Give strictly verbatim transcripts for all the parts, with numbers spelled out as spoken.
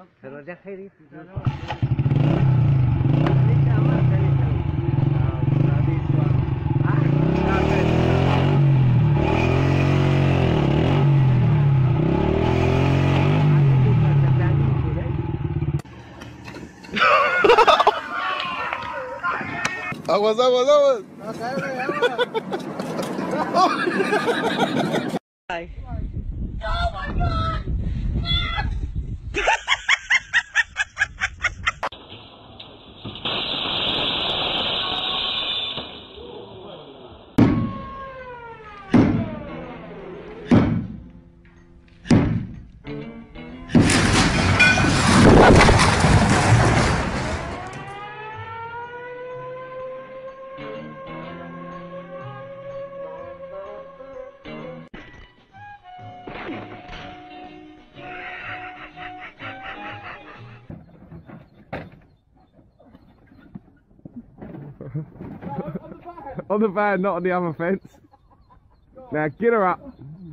Pero ya Heidi. Aguas, aguas, aguas. Ay. Oh my God! On the van, not on the other fence. Now get her up.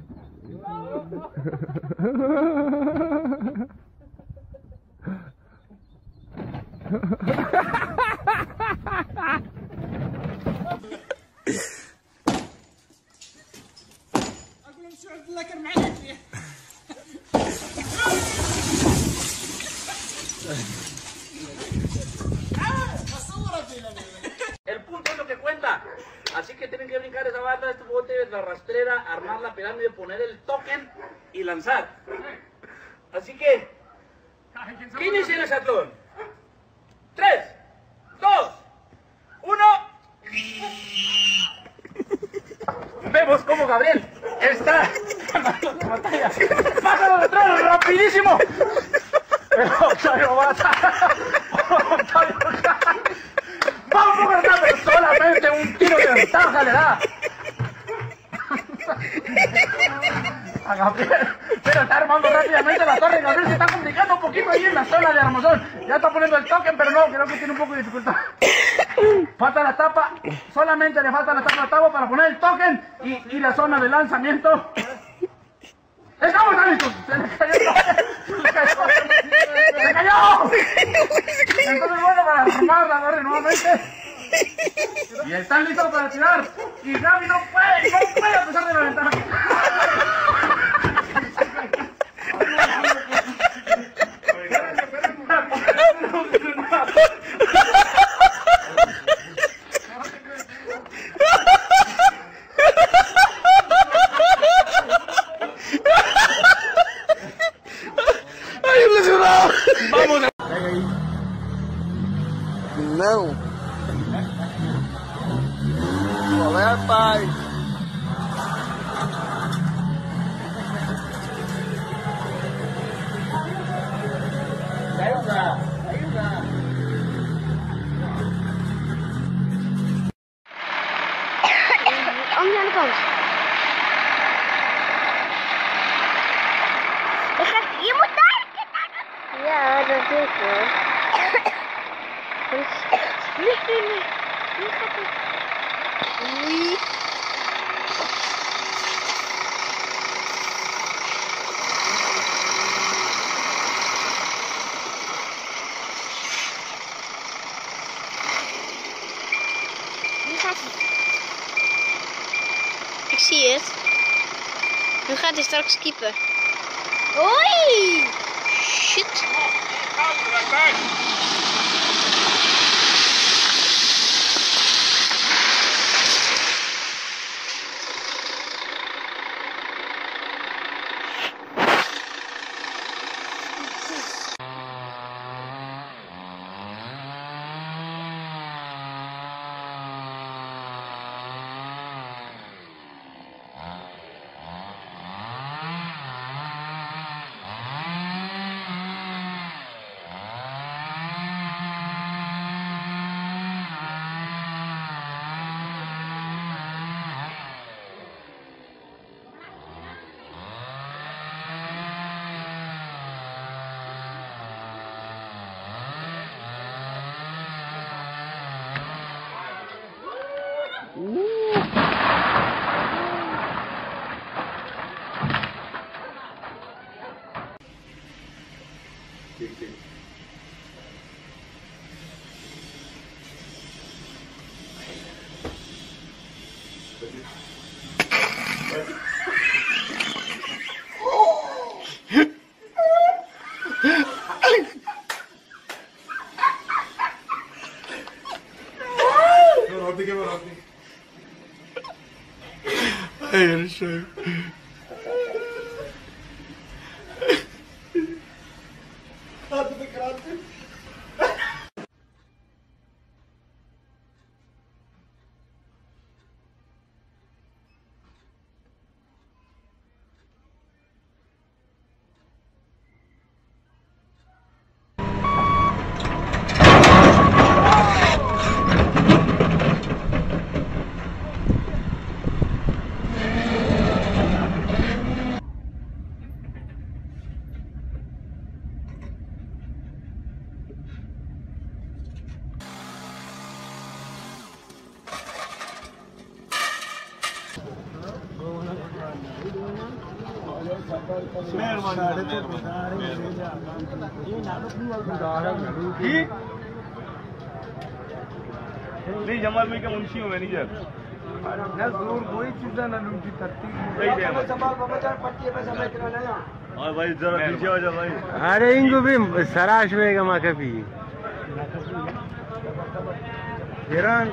El punto es lo que cuenta. Así que tienen que brincar esa barra, este bote, la rastrera, armar la pirámide, poner el token y lanzar. Así que, ¿qué inicia el exatlón? Tres, dos, uno. Vemos como Gabriel está ganando la batalla. Pájaro detrás, rapidísimo. Pero Octavio Bata. Octavio Bata. Vamos a ganar, pero solamente un tiro de ventaja le da a Gabriel. Pero está armando rápidamente la torre. Gabriel se está complicando un poquito ahí en la zona de Armazón. Ya está poniendo el token, pero no, creo que tiene un poco de dificultad. Falta la tapa, solamente le falta la tapa a Octavio para poner el token y, y la zona de lanzamiento. ¡Estamos listos! ¡Se le cayó el token! ¡Se le cayó! ¡Se le cayó! Entonces bueno, para armar la torre nuevamente. Y están listos para tirar. Y Gaby no puede, no puede a pesar de la ventaja. Vamos a... No. Joder, pai. Ayuda, ayuda. Om je aan de kant. Ik ga, je moet daar. Ja, dat doe ik wel. Nu, nu, nu. Nu gaat het. Nu. Nu gaat hij. Ik zie het. Nu gaat hij straks keeper. Hoi! Shit. Sí, sí. Hayır şey. Hadi be kardeşim. नहीं जमाल में क्या मुंशी हूँ मैनेजर कोई चीज ना लूटी सही है और भाई जरा पीछे हो जाओ भाई अरे इनको भी सराश में गमा कभी Iran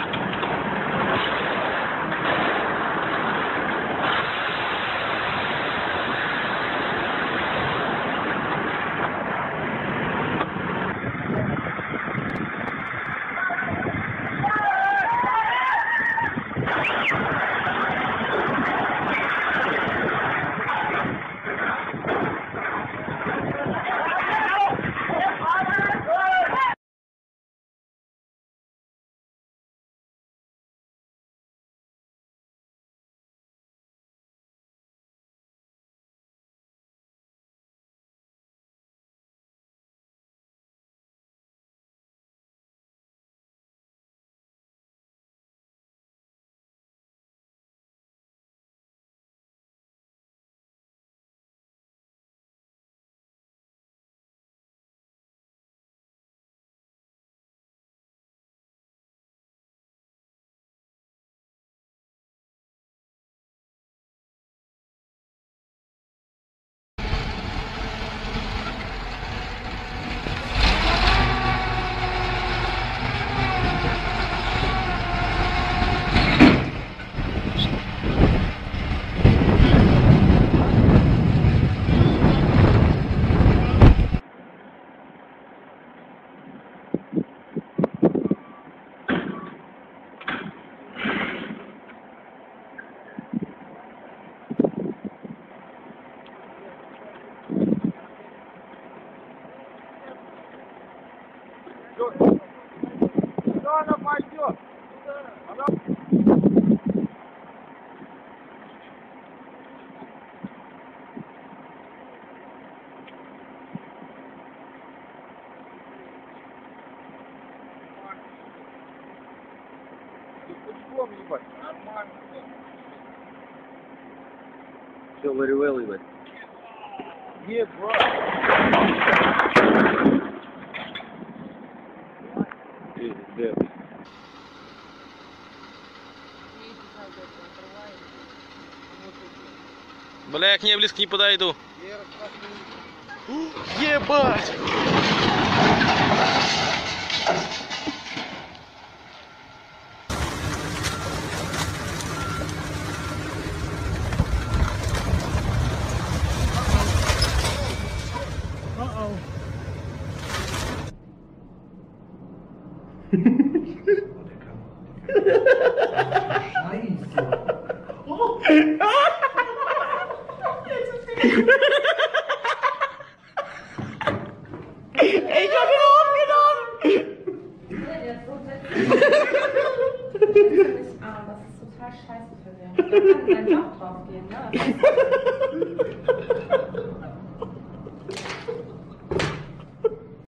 Все вырывал, ебать. Нет, брат. Бля, я к ней близко не подойду. Ебать! Ich hab ihn aufgenommen! Das ist total scheiße für den. Da kann sein Job drauf gehen, ne?